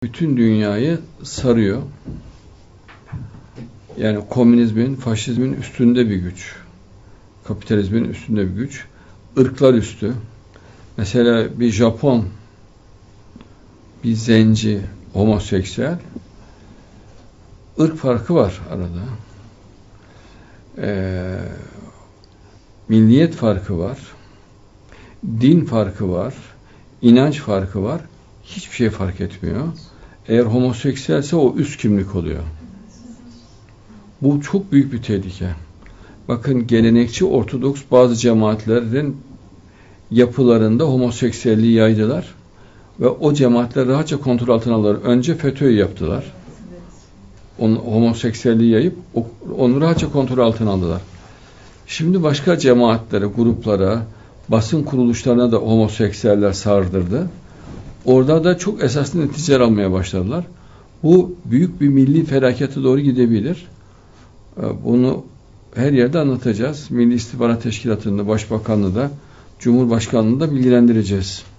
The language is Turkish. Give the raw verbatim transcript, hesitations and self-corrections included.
bütün dünyayı sarıyor. Yani komünizmin, faşizmin üstünde bir güç. Kapitalizmin üstünde bir güç. Irklar üstü. Mesela bir Japon, bir zenci, homoseksüel, ırk farkı var arada. Ee, milliyet farkı var. Din farkı var. İnanç farkı var. Hiçbir şey fark etmiyor. Eğer homoseksüelse o üst kimlik oluyor. Bu çok büyük bir tehlike. Bakın, gelenekçi Ortodoks bazı cemaatlerin yapılarında homoseksüelliği yaydılar ve o cemaatler rahatça kontrol altına aldılar. Önce FETÖ'yü yaptılar. Onu, homoseksüelliği yayıp onu rahatça kontrol altına aldılar. Şimdi başka cemaatlere, gruplara, basın kuruluşlarına da homoseksüeller sardırdı. Orada da çok esaslı neticeler almaya başladılar. Bu büyük bir milli felakete doğru gidebilir. Bunu her yerde anlatacağız. Milli İstihbarat Teşkilatı'nda, Başbakanlığı da, Cumhurbaşkanlığı'nda bilgilendireceğiz.